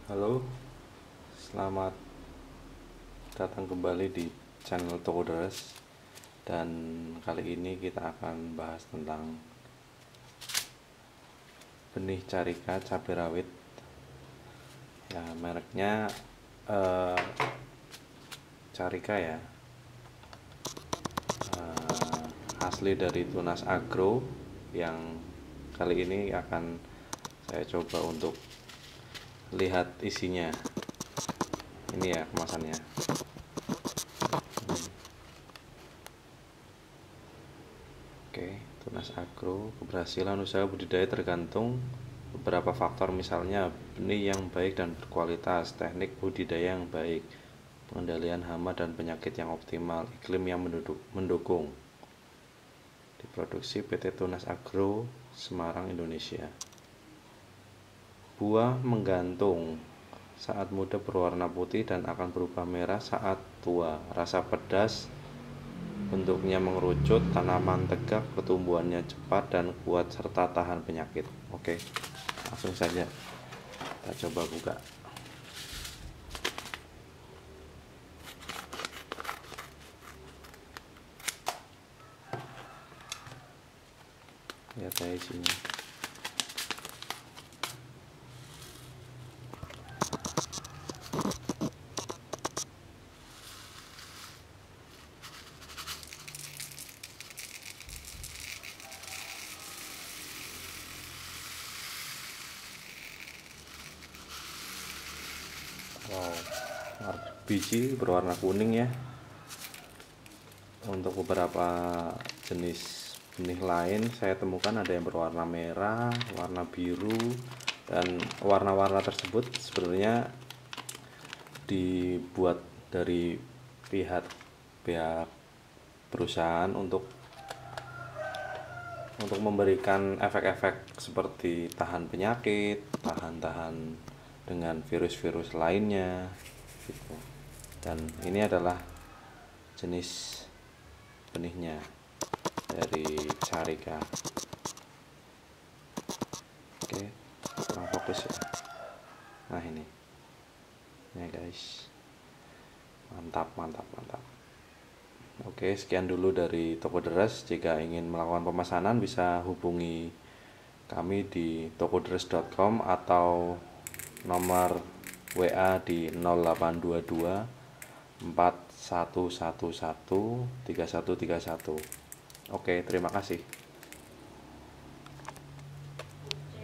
Halo, selamat datang kembali di channel Toko Deres. Dan kali ini kita akan bahas tentang benih carika cabai rawit. Ya, mereknya carika ya. Asli dari Tunas Agro, yang kali ini akan saya coba untuk lihat isinya. Ini ya kemasannya. Oke, Tunas Agro, keberhasilan usaha budidaya tergantung beberapa faktor, misalnya benih yang baik dan berkualitas, teknik budidaya yang baik, pengendalian hama dan penyakit yang optimal, iklim yang mendukung. Diproduksi PT Tunas Agro, Semarang, Indonesia. Buah menggantung, saat muda berwarna putih dan akan berubah merah saat tua. Rasa pedas, bentuknya mengerucut, tanaman tegak, pertumbuhannya cepat dan kuat serta tahan penyakit. Oke, langsung saja kita coba buka. Lihat ya isinya. Wow, biji berwarna kuning ya. Untuk beberapa jenis benih lain saya temukan ada yang berwarna merah, warna biru, dan warna-warna tersebut sebenarnya dibuat dari pihak perusahaan untuk memberikan efek-efek seperti tahan penyakit, tahan dengan virus-virus lainnya gitu. Dan ini adalah jenis benihnya dari carika. Oke, kurang fokus ya. Nah ini ya guys, mantap. Oke, sekian dulu dari Toko Deres. Jika ingin melakukan pemesanan bisa hubungi kami di tokoderes.com atau nomor WA di 0822 4111 3131. Oke, terima kasih.